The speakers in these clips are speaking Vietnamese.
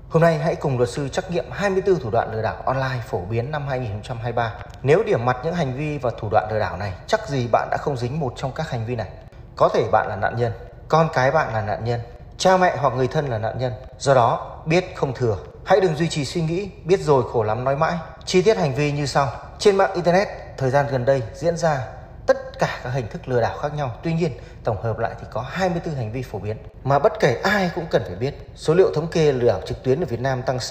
Hôm nay hãy cùng luật sư trắc nghiệm 24 thủ đoạn lừa đảo online phổ biến năm 2023. Nếu điểm mặt những hành vi và thủ đoạn lừa đảo này, chắc gì bạn đã không dính một trong các hành vi này. Có thể bạn là nạn nhân, con cái bạn là nạn nhân, cha mẹ hoặc người thân là nạn nhân. Do đó, biết không thừa. Hãy đừng duy trì suy nghĩ, biết rồi khổ lắm nói mãi. Chi tiết hành vi như sau. Trên mạng Internet, thời gian gần đây diễn ra tất cả các hình thức lừa đảo khác nhau. Tuy nhiên, tổng hợp lại thì có 24 hành vi phổ biến mà bất kể ai cũng cần phải biết. Số liệu thống kê lừa đảo trực tuyến ở Việt Nam tăng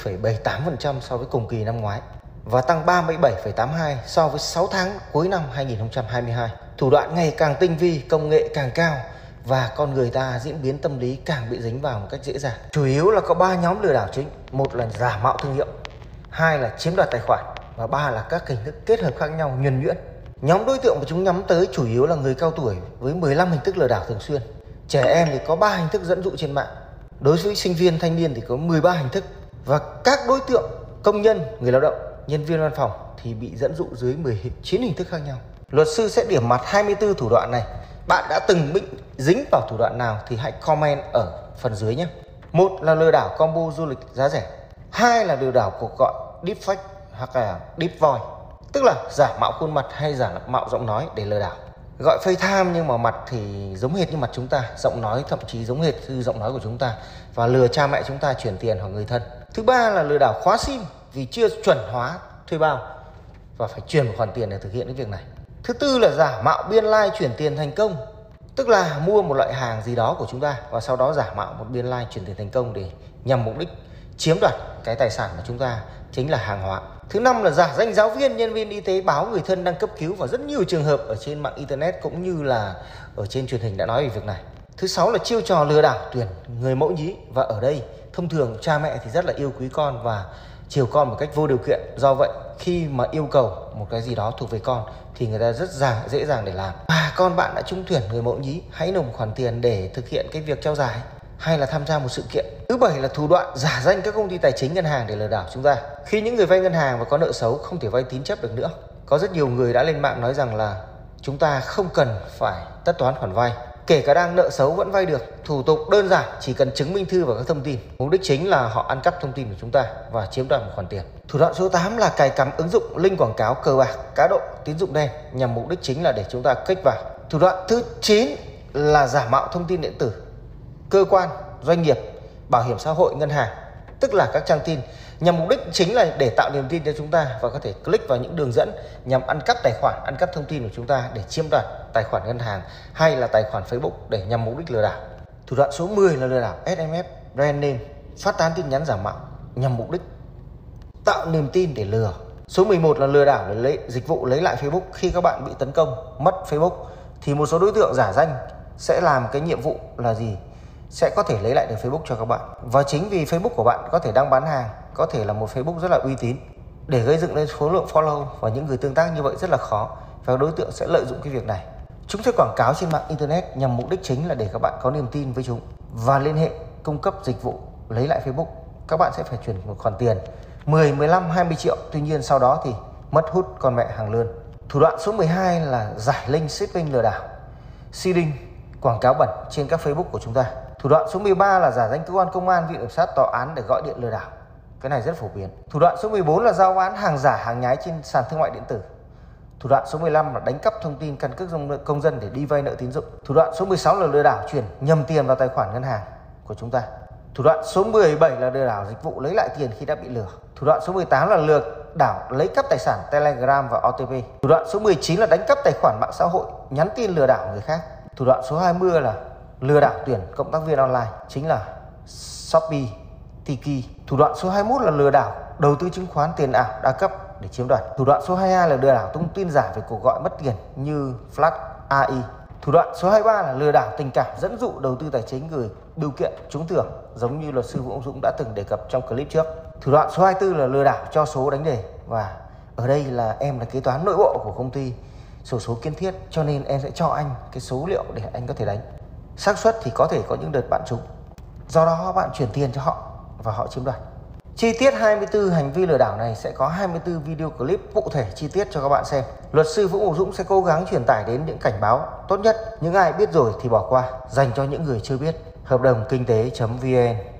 64,78% so với cùng kỳ năm ngoái và tăng 37,82% so với 6 tháng cuối năm 2022. Thủ đoạn ngày càng tinh vi, công nghệ càng cao và con người ta diễn biến tâm lý càng bị dính vào một cách dễ dàng. Chủ yếu là có 3 nhóm lừa đảo chính. Một là giả mạo thương hiệu, hai là chiếm đoạt tài khoản và ba là các hình thức kết hợp khác nhau nhuần nhuyễn. Nhóm đối tượng mà chúng nhắm tới chủ yếu là người cao tuổi với 15 hình thức lừa đảo thường xuyên. Trẻ em thì có 3 hình thức dẫn dụ trên mạng. Đối với sinh viên, thanh niên thì có 13 hình thức. Và các đối tượng công nhân, người lao động, nhân viên văn phòng thì bị dẫn dụ dưới 19 hình thức khác nhau. Luật sư sẽ điểm mặt 24 thủ đoạn này. Bạn đã từng bị dính vào thủ đoạn nào thì hãy comment ở phần dưới nhé. Một là lừa đảo combo du lịch giá rẻ. Hai là lừa đảo cuộc gọi deepfake hoặc là deep voice, tức là giả mạo khuôn mặt hay giả mạo giọng nói để lừa đảo. Gọi FaceTime nhưng mà mặt thì giống hệt như mặt chúng ta, giọng nói thậm chí giống hệt như giọng nói của chúng ta và lừa cha mẹ chúng ta chuyển tiền hoặc người thân. Thứ ba là lừa đảo khóa sim vì chưa chuẩn hóa thuê bao và phải chuyển một khoản tiền để thực hiện cái việc này. Thứ tư là giả mạo biên lai chuyển tiền thành công, tức là mua một loại hàng gì đó của chúng ta và sau đó giả mạo một biên lai chuyển tiền thành công để nhằm mục đích chiếm đoạt cái tài sản của chúng ta, chính là hàng hóa. Thứ năm là giả danh giáo viên, nhân viên y tế báo người thân đang cấp cứu và rất nhiều trường hợp ở trên mạng Internet cũng như là ở trên truyền hình đã nói về việc này. Thứ sáu là chiêu trò lừa đảo tuyển người mẫu nhí và ở đây thông thường cha mẹ thì rất là yêu quý con và chiều con một cách vô điều kiện. Do vậy khi mà yêu cầu một cái gì đó thuộc về con thì người ta rất dễ dàng để làm. Và con bạn đã trúng tuyển người mẫu nhí, hãy nộp khoản tiền để thực hiện cái việc trao giải hay là tham gia một sự kiện. Thứ bảy là thủ đoạn giả danh các công ty tài chính, ngân hàng để lừa đảo chúng ta. Khi những người vay ngân hàng và có nợ xấu không thể vay tín chấp được nữa, có rất nhiều người đã lên mạng nói rằng là chúng ta không cần phải tất toán khoản vay, kể cả đang nợ xấu vẫn vay được, thủ tục đơn giản, chỉ cần chứng minh thư và các thông tin. Mục đích chính là họ ăn cắp thông tin của chúng ta và chiếm đoạt một khoản tiền. Thủ đoạn số 8 là cài cắm ứng dụng link quảng cáo cờ bạc, cá độ, tín dụng đen nhằm mục đích chính là để chúng ta kích vào. Thủ đoạn thứ 9 là giả mạo thông tin điện tử, cơ quan, doanh nghiệp, bảo hiểm xã hội, ngân hàng, tức là các trang tin nhằm mục đích chính là để tạo niềm tin cho chúng ta và có thể click vào những đường dẫn nhằm ăn cắp tài khoản, ăn cắp thông tin của chúng ta để chiếm đoạt tài khoản ngân hàng hay là tài khoản Facebook để nhằm mục đích lừa đảo. Thủ đoạn số 10 là lừa đảo SMS, brand name, phát tán tin nhắn giả mạo nhằm mục đích tạo niềm tin để lừa. Số 11 là lừa đảo để lấy dịch vụ lấy lại Facebook. Khi các bạn bị tấn công mất Facebook thì một số đối tượng giả danh sẽ làm cái nhiệm vụ là gì? Sẽ có thể lấy lại được Facebook cho các bạn. Và chính vì Facebook của bạn có thể đang bán hàng, có thể là một Facebook rất là uy tín, để gây dựng lên số lượng follow và những người tương tác như vậy rất là khó. Và đối tượng sẽ lợi dụng cái việc này. Chúng sẽ quảng cáo trên mạng Internet nhằm mục đích chính là để các bạn có niềm tin với chúng và liên hệ cung cấp dịch vụ lấy lại Facebook. Các bạn sẽ phải chuyển một khoản tiền 10, 15, 20 triệu. Tuy nhiên sau đó thì mất hút con mẹ hàng lươn. Thủ đoạn số 12 là giải link shipping lừa đảo, seeding, quảng cáo bẩn trên các Facebook của chúng ta. Thủ đoạn số 13 là giả danh cơ quan công an, viện kiểm sát, tòa án để gọi điện lừa đảo. Cái này rất phổ biến. Thủ đoạn số 14 là giao bán hàng giả, hàng nhái trên sàn thương mại điện tử. Thủ đoạn số 15 là đánh cắp thông tin căn cước công dân để đi vay nợ tín dụng. Thủ đoạn số 16 là lừa đảo chuyển nhầm tiền vào tài khoản ngân hàng của chúng ta. Thủ đoạn số 17 là lừa đảo dịch vụ lấy lại tiền khi đã bị lừa. Thủ đoạn số 18 là lừa đảo lấy cắp tài sản Telegram và OTP. Thủ đoạn số 19 là đánh cắp tài khoản mạng xã hội, nhắn tin lừa đảo người khác. Thủ đoạn số 20 là lừa đảo tuyển cộng tác viên online, chính là Shopee, Tiki. Thủ đoạn số 21 là lừa đảo đầu tư chứng khoán, tiền ảo, đa cấp để chiếm đoạt. Thủ đoạn số 22 là lừa đảo tung tin giả về cuộc gọi mất tiền như Flash AI. Thủ đoạn số 23 là lừa đảo tình cảm, dẫn dụ đầu tư tài chính, gửi điều kiện trúng thưởng giống như luật sư Vũ Dũng đã từng đề cập trong clip trước. Thủ đoạn số 24 là lừa đảo cho số đánh đề, và ở đây là em là kế toán nội bộ của công ty xổ số Kiến Thiết, cho nên em sẽ cho anh cái số liệu để anh có thể đánh. Xác suất thì có thể có những đợt bạn trúng, do đó bạn chuyển tiền cho họ và họ chiếm đoạt. Chi tiết 24 hành vi lừa đảo này sẽ có 24 video clip cụ thể chi tiết cho các bạn xem. Luật sư Vũ Dũng sẽ cố gắng truyền tải đến những cảnh báo tốt nhất. Những ai biết rồi thì bỏ qua, dành cho những người chưa biết. Hợp đồng kinh tế.vn